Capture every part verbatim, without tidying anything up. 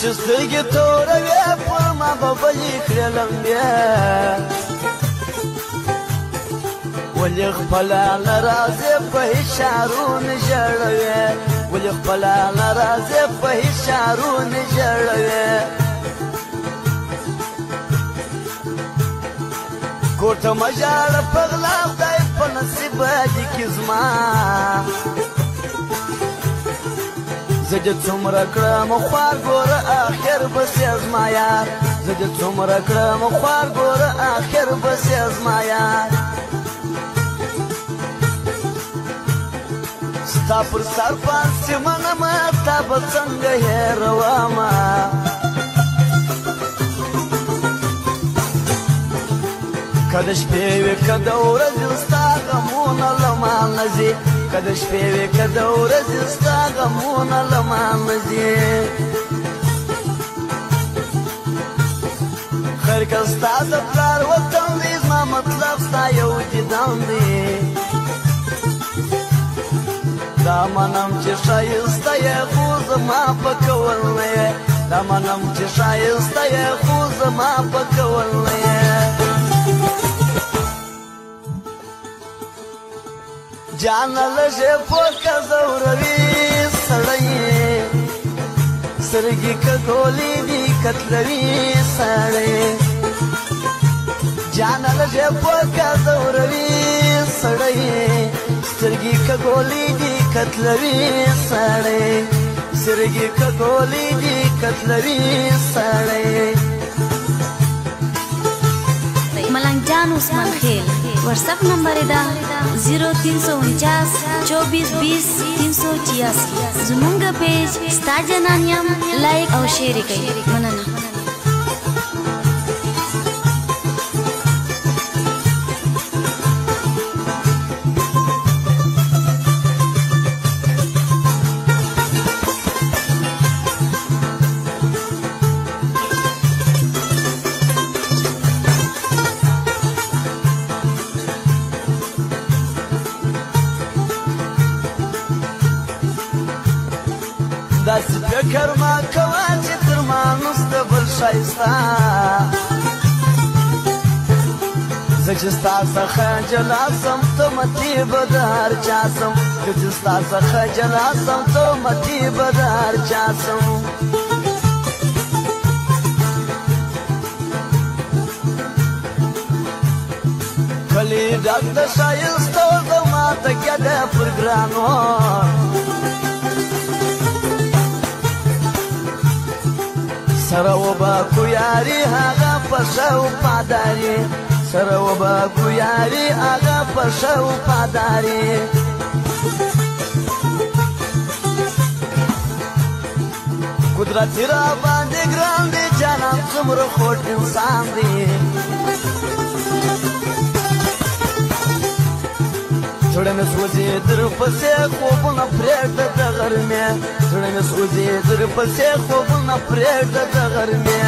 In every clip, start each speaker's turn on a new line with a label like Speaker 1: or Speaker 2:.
Speaker 1: چې سترګې توروې پر ما به بلې کړې لمبې ولې خپله نه راځې په هېڅ شعرو نه ژړوې ولې خپله نه راځې په هېڅ شعرو نه ژړوې کوټه مه ژاړه په غلا خدای په نصیب لیکي زما زه دې څومره کړم خوار ګوره آخر به سې زما یار زه دې څومره کړم خوار ګوره آخر به سې زما یار ستا پر سر پاسې منمه تا به څنګه هېرومه که د شپې وي که د ورځې ستا غمونه له ما نه ځي که د شپې وي که د ورځې ستا غمونه له ما نه ځي خیر که ستا د پلار وطن دی زما مطلب ستا یو دیدن دی دا منم چې ښایسته یې خو زما په کول نه یې دا منم چې ښایسته یې خو زما په کول نه یې جانا لږې پوکه زوروي سړی سترګې که ګولې دي کتلوي سړی جانا لږې پوکه زوروي سړی سترګې که ګولې دي کتلوي سړی سترګې که ګولې دي کتلوي سړی
Speaker 2: ملنگ جان عثمان خیل WhatsApp number है दा जीरो तीन सौ उनचास चौबीस बीस तीन सौ छियासी जुमुंगा पेज स्टार जनानियम लाइक और शेयर करें मनना
Speaker 1: داسې فکر ما کوه چې تر ما نسته بل ښایسته زه چې ستا څخه جلا سم ته متي به د هر چا سم زه چې ستا څخه جلا سم ته متي به د هر چا سم کلي ډک د ښایستو زما تکیه ده پر ګرانو سره وبکو یاري هغه په ښه وفاداري سره وبکو یاري هغه په ښه وفاداري قدرت را باندې ګران دی جانان څومره خوږ انسان دی زړه مې سوځي در پسې خوبونه پرېږده د غرمې زړه مې سوځي در پسې خوبونه پرېږده د غرمې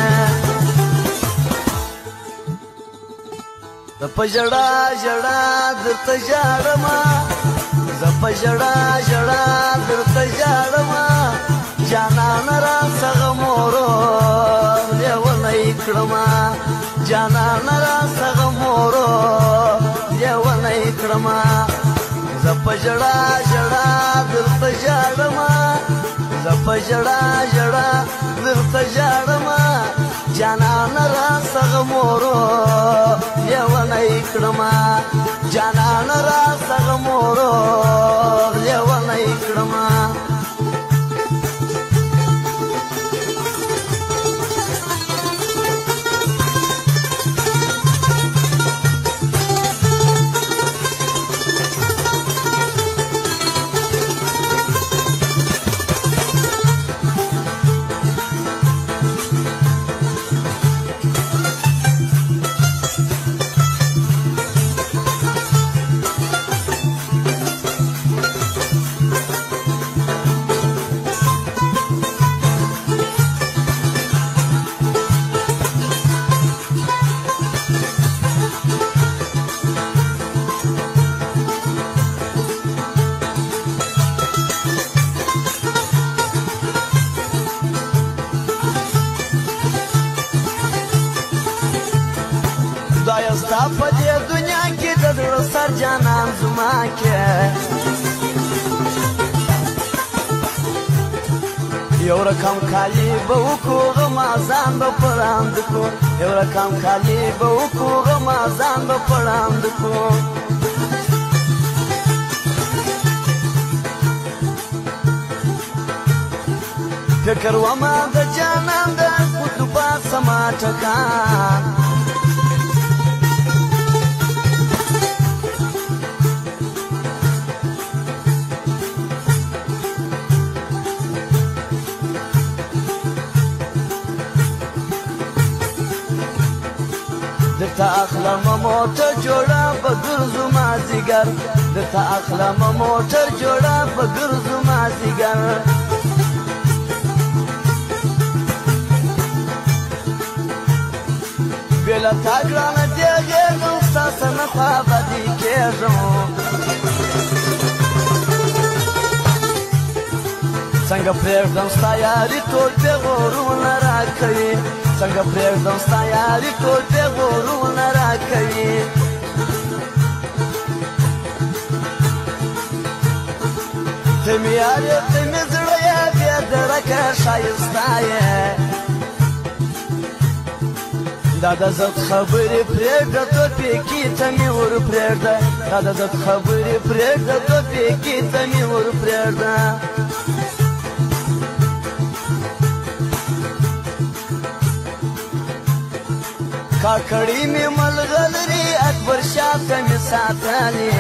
Speaker 1: زه په ژړا ژړا درته ژاړمه زه په ژړا ژړا درته ژاړمه جانانه راڅخه مورو لیونی کړمه جانانه راڅخه مورو لیونی کړمه زه په ژړا ژړا درته ژاړمه زه په ژړا ژړا درته ژاړمه جانانه راڅخه مورو لیونی کړمه جانانه راڅخه مورو لیونی کړمه په دې دنیا کې د زړه سر جانان زما کې یو رقم کالی به وکړو غمازان به پړاند کړو یو رقم کالی به وکړو غمازان به پړاند کړو فکر وما د جانان د قطبا سما ټکان درته اخلم موټر جوړه به ګرځو مازدیګر درته اخلم موټر جوړه به ګرځو مازدیګر بېله تا ګرانه دیغېږم ستا سره نه خوابدي کېږم څنګه پرېږدم ستا یاري ټول پېغورونه راکوي څنګه پرېږدم ستا یاري ټول پېغورونه راکوي ته مې یار یې ته مې زړه یې بې درکه ښایسته یې دا د زړه خبرې پرېږده توپېکي ته مې ور پرېږده دا د زړه خبرې پرېږده توپېکي ته مې ور پرېږده کاکړي مې ملغلرې اکبر شاه ته مې ساتلې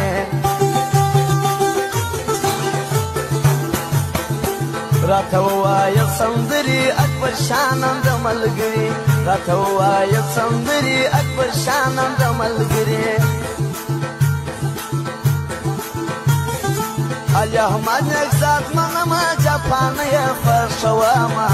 Speaker 1: راته ووایه سندرې اکبر شاه نن د ملګري راته ووایه سندرې اکبر شاه نن د ملګري علي احمد نګزاد منمه جاپان یې خوښومه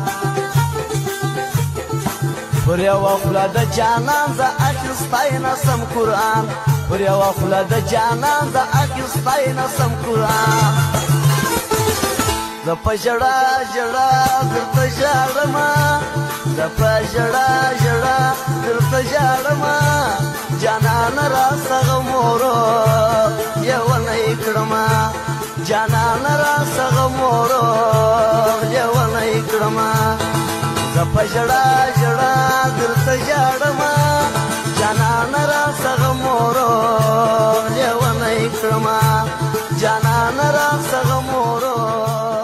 Speaker 1: پر یوه خوله د جانان زه اخیستی نسم قرآن پر یوه خوله د جانان زه اخیستی نسم قرآن زه په ژړا ژړا درته ژاړمه زه په ژړا ژړا درته ژاړمه جانانه راڅخه مورو لیونی کړمه جانانه راڅخه مورو لیونی کړمه زه په ژړا ژړا درته ژاړمه جانانه راڅخه مورو لیونی کړمه جانانه راڅخه مورو